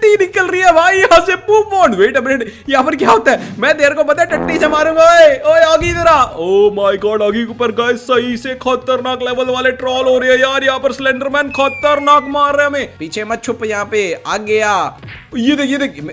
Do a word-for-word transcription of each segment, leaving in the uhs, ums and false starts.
टट्टी निकल रही है भाई यहाँ से। पूप बॉन्ड, वेट अ मिनट, यहाँ पर क्या होता है? मैं तेरे को पता है टट्टी से मारूंगा। ओए ओए आगी इधर आ। ओ माय गॉड, आगी के ऊपर गाइस सही से खतरनाक लेवल वाले ट्रॉल हो रही है यार। यहाँ पर स्लेंडरमैन खतरनाक मार रहे हैं हमें। पीछे मत छुप, यहाँ पे आ गया। ये देख ये देख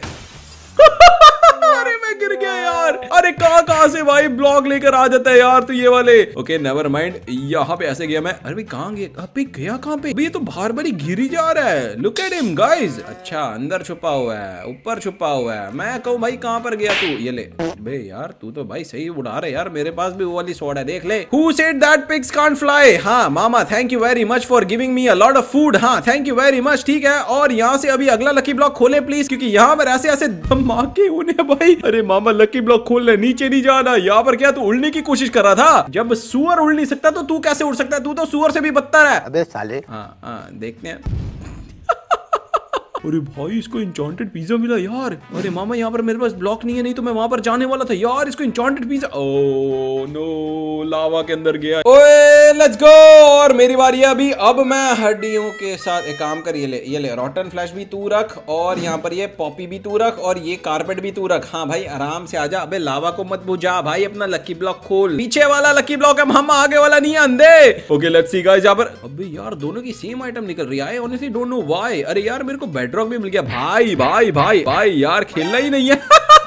अरे मैं गिर गया यार। अरे कहां कहां से भाई ब्लॉक लेकर आ जाता है यार तू ये वाले। ओके नेवर माइंड, यहाँ पे ऐसे गया मैं। अरे भाई कहां गया? अबे गया कहां पे? ये तो बाहर बारी गिर ही जा रहा है। Look at him guys. अच्छा अंदर छुपा हुआ है, ऊपर छुपा हुआ है। मैं कहूँ भाई कहां पर गया तू? ये ले। बे यार तू तो भाई सही उड़ा रहे यार। मेरे पास भी वो वाली स्वॉर्ड है, देख ले। Who said that pigs can't fly? हाँ मामा, thank you very much for giving me a lot of food. हाँ थैंक यू वेरी मच। ठीक है, और यहाँ से अभी अगला लकी ब्लॉक खोले प्लीज, क्योंकि यहाँ पर ऐसे ऐसे धमाके होने भाई। अरे मामा लकी ब्लॉक खोल ले, नीचे नहीं जाना। यहाँ पर क्या तू उड़ने की कोशिश कर रहा था? जब सुअर उड़ नहीं सकता तो तू कैसे उड़ सकता है? तू तो सुअर से भी बदतर है। अबे साले। हाँ हाँ देखते हैं। अरे भाई इसको इंचॉन्टेड पिज्जा मिला यार। अरे मामा यहाँ पर मेरे पास ब्लॉक नहीं है, नहीं तो मैं वहां पर जाने वाला था यार। इसको इंचॉन्टेड पिज्जा। ओह नो, लावा के अंदर गया। ओए लेट्स गो। और मेरी बारी है अभी। अब मैं हड्डियों के साथ एक काम कर, ये ले ये ले रॉटन फ्लैश भी तू रख, और यहाँ पर ये पॉपी भी तू रख, और ये कारपेट भी तू रख। हाँ भाई आराम से आजा। अबे लावा को मत बुझा भाई, अपना लकी ब्लॉक खोल। पीछे वाला लकी ब्लॉक है मामा, आगे वाला नहीं है अंधे। ओके लेट्स सी गाइस यहाँ पर। अबे यार दोनों की सेम आइटम निकल रही है। I honestly don't know why. अरे यार मेरे को बेडरॉक भी मिल गया भाई। भाई भाई भाई यार खेलना ही नहीं है।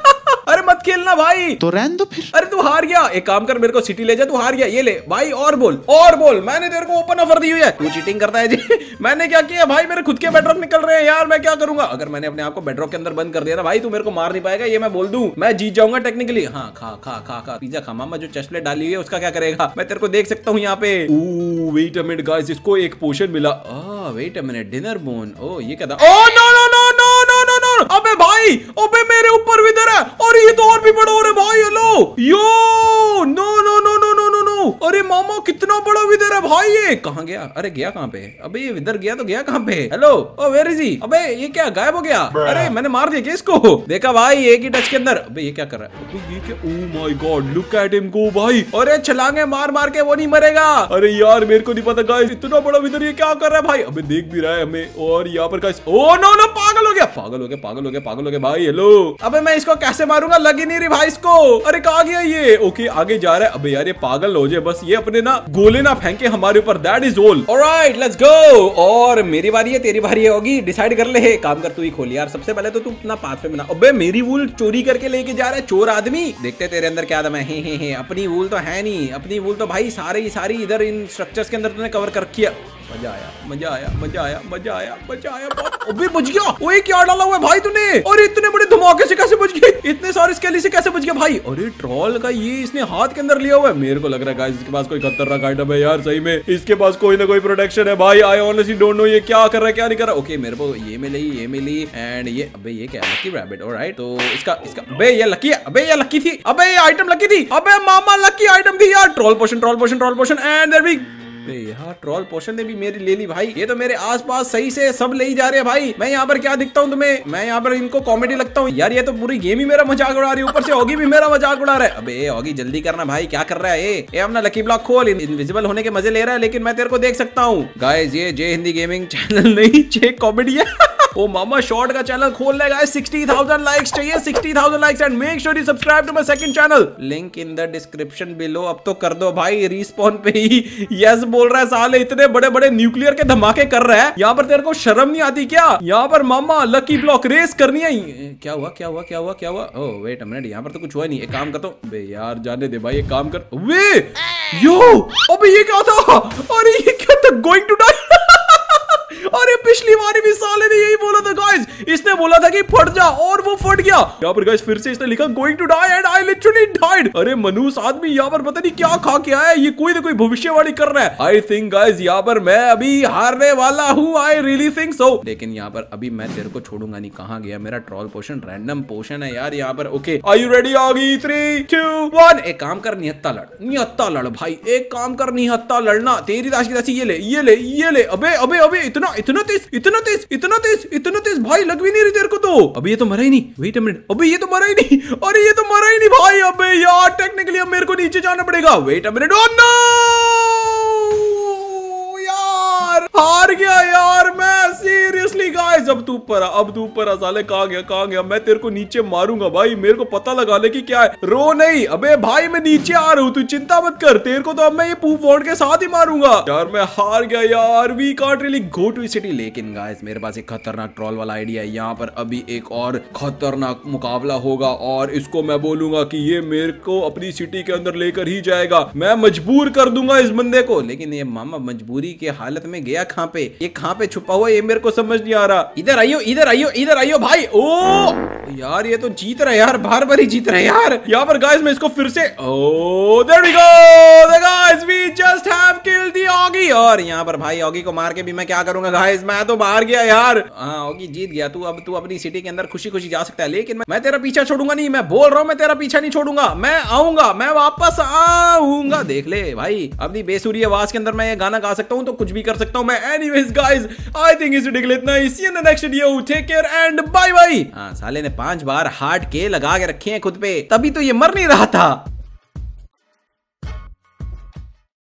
अरे मत खेलना भाई, तो रहने दो फिर। अरे तू हार गया। एक काम कर, मेरे को सिटी ले जा। तू हार गया, ये ले भाई। और बोल और बोल, मैंने तेरे को ओपन ऑफर दी हुई है। तू चीटिंग करता है जी। मैंने क्या किया भाई? मेरे खुद के बेडरॉक निकल रहे हैं यार। मैं क्या करूंगा? अगर मैंने अपने आप को बेडरॉक के अंदर बंद कर दिया ना भाई, तू मेरे को मार नहीं पाएगा, ये मैं बोल दूं। मैं जीत जाऊंगा टेक्निकली। हाँ खा खा खा खा पिज्जा खा मामा। जो चेस्ट प्लेट डाली हुई है उसका क्या करेगा? मैं तेरे को देख सकता हूँ यहाँ पे। Oh wait a minute guys, इसको एक पोशन मिला। Ah wait a minute, dinner bone. Oh ये क्या था? Oh no no no no no no no. अबे भाई, अबे मेरे ऊपर विदर है, और ये तो और भी बड़ा हो रहा है भाई। Hello yo, no no no no no no no. अरे मामा कितना बड़ा विदर है भाई। ये कहाँ गया? अरे गया कहाँ पे? अबे ये विदर गया तो गया कहाँ पे? Hello oh where is he? अबे ये क्या गायब हो गया? अरे मैंने मार दिया क्या इसको? देखा भाई एक ही टच के अंदर। अबे ये क्या कर रहा है? अबे ये क्या? Oh my God look at him go भाई। अरे छलांगे मार मार के वो नहीं मरेगा। अरे यार मेरे को नहीं पता गाइस, इतना बड़ा विदर ये क्या कर रहा है भाई? अबे देख भी रहा है हमें। और यहाँ पर गाइस, ओ नो नो, पागल हो गया पागल हो गया पागल हो गया पागल हो गया भाई। हेलो, अबे मैं इसको कैसे मारूंगा? लग ही नहीं रही भाई इसको। अरे कहाँ गया ये? ओके आगे जा रहा है। अबे यार ये पागल हो जाए बस, ये अपने ना गोले ना फेंके हमारे ऊपर। That is all. Alright let's go. और मेरी बारी है, तेरी बारी होगी, डिसाइड कर ले। काम कर तू ही खोल यार। सबसे पहले तो तू अपना पाथ पे बना। अबे मेरी वूल चोरी करके लेके जा रहा है चोर आदमी। देखते तेरे अंदर क्या दम है। हे हे हे, अपनी वूल तो है नहीं। अपनी वूल तो भाई सारी सारी इधर इन स्ट्रक्चर्स के अंदर तूने कवर कर रखी है। मजा आया मजा आया मजा आया मजा आया मजा आया। अबे बच गया। ओए क्या डाला हुआ है भाई तूने? और इतने बड़े धमाके से कैसे बच गए? इतने सारे स्केली से कैसे बच गया भाई? अरे ट्रॉल का ये इसने हाथ के अंदर लिया हुआ है। मेरे को लग रहा है गाइस इसके पास कोई खतरनाक आइटम है यार। सही में इसके पास कोई ना कोई प्रोटेक्शन है भाई। आई ऑनेस्टली डोंट नो ये क्या कर रहा है क्या नहीं कर रहा। ओके मेरे को ये मिली ये मिली एंड ये। अबे ये क्या? Lucky rabbit. ऑलराइट तो इसका इसका अबे ये लकी है। अबे ये लकी थी। अबे ये आइटम लकी थी। अबे मामा लकी आइटम थी यार। Troll potion troll potion troll potion and there we. यहाँ ट्रॉल पोशन ने भी मेरी ले ली भाई। ये तो मेरे आसपास सही से सब ले ही जा रहे हैं भाई। मैं यहाँ पर क्या दिखता हूँ तुम्हें? मैं यहाँ पर इनको कॉमेडी लगता हूँ यार। ये तो पूरी गेम ही मेरा मजाक उड़ा रही है, ऊपर से ऑगी भी मेरा मजाक उड़ा रहा है। अबे ऑगी जल्दी करना भाई, क्या कर रहा है ये? ये अपना लकी ब्लॉक खोल। इनविजिबल होने के मजे ले रहा है, लेकिन मैं तेरे को देख सकता हूँ। गाइस ये जे हिंदी गेमिंग चैनल नहीं, जे कॉमेडी है। ओ मामा शॉर्ट का चैनल खोल लेगा। सिक्सटी थाउजेंड लाइक्स चाहिए, sixty thousand likes and make sure you subscribe to my second channel, link in the description below. अब तो कर दो भाई। रिस्पॉन पे ही यस बोल रहा है साले। इतने बड़े बड़े न्यूक्लियर के धमाके कर रहा है यहाँ पर, तेरे को शर्म नहीं आती क्या? यहाँ पर मामा लकी ब्लॉक रेस करनी है। क्या हुआ क्या हुआ क्या हुआ क्या हुआ? ओह वेट अ मिनट, यहाँ पर तो कुछ हुआ नहीं। एक काम करता हूँ। बे यार जाने दे भाई, एक काम कर। वे यो, अबे ये क्या था? अरे ये क्या था? Going to die. अरे पिछली बार भी साले ने यही बोला था गाइस। इसने बोला था कि फट जा, और वो फट गया। यहाँ पर गाइस फिर से इसने लिखा going to die and I literally died. अरे मनूस आदमी यहाँ पर पता नहीं क्या खा के आया। ये कोई ना कोई भविष्यवाणी कर रहा है। आई थिंक गाइस यहाँ पर मैं अभी हारने वाला हूँ। I really think so. लेकिन यहाँ पर अभी मैं तेरे को छोड़ूंगा नहीं। कहाँ गया मेरा ट्रॉल पोशन? रैंडम पोशन है यार यहाँ पर। Okay are you ready? आगी थ्री टू वन। एक काम कर, निहत्ता लड़ निहत्ता लड़ भाई। एक काम कर, निहत्ता लड़ना। तेरी दाश की दासी। ये ले ये ले ये ले। अबे अबे अबे इतना इतना तेज इतना तेज इतना तेज इतना तेज भाई, लग भी नहीं रही तेरे को तो। अबे ये तो मरा ही नहीं। वेट अ मिनट, अबे ये तो मरा ही नहीं। अरे ये तो मरा ही नहीं भाई। अबे यार टेक्निकली अब मेरे को नीचे जाना पड़ेगा। Wait a minute. Oh no यार, हार गया यार मैं। सीरियसली गाइस गाइस अब तू ऊपर आ, अब तू ऊपर आ साले। कहाँ गया कहाँ गया? मैं तेरे को नीचे मारूंगा भाई, मेरे को पता लगाने की क्या है। रो नहीं, अबे भाई मैं नीचे आ रहा हूँ, तू चिंता मत कर। तेरे को तो अब मैं ये पूप वॉन्ड के साथ ही मारूंगा। यार मैं हार गया यार, we can't really go to city. लेकिन गाइस मेरे पास एक खतरनाक ट्रॉल वाला आइडिया है। यहाँ पर अभी एक और खतरनाक मुकाबला होगा और इसको मैं बोलूंगा कि ये मेरे को अपनी सिटी के अंदर लेकर ही जाएगा। मैं मजबूर कर दूंगा इस बंदे को। लेकिन ये मामा मजबूरी के हालत में गया कहाँ पे? ये कहाँ पे छुपा हुआ, ये मेरे को समझ नहीं आ रहा। इधर आइयो इधर आइयो इधर आइयो भाई। ओ यार ये तो जीत रहा है यार, बार बार ही जीत रहा है यार। यहाँ पर गाइस मैं इसको फिर से, oh there we go the guys, we just have killed the Oggy. और यहाँ पर भाई ऑगी को मार के भी मैं क्या करूंगा गाइस, मैं तो बाहर गया यार। हाँ ऑगी जीत गया तू, अब तू अपनी सिटी के अंदर खुशी खुशी जा सकता है। लेकिन मैं, मैं तेरा पीछा छोड़ूंगा नहीं, मैं बोल रहा हूँ मैं तेरा पीछा नहीं छोड़ूंगा। मैं आऊंगा, मैं वापस आऊंगा। देख ले भाई अपनी बेसुरी आवाज के अंदर मैं ये गाना गा सकता हूँ तो कुछ भी कर सकता हूँ मैं। एनीवेज गाइस आई थिंक इस वीडियो के लिए इतना ही। See you in the next video, take care and bye bye. हाँ साले ने पांच बार हार्ट के लगा के रखे हैं खुद पे, तभी तो ये मर नहीं रहा था।